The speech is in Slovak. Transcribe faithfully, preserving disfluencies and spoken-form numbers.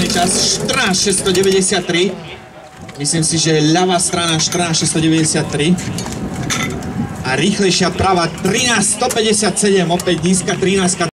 maximálny čas štrnásť šesťstodeväťdesiattri. Myslím si, že ľavá strana štrnásť šesťstodeväťdesiattri. A rýchlejšia práva trinásť stopäťdesiatsedem, opäť nízka trinásť.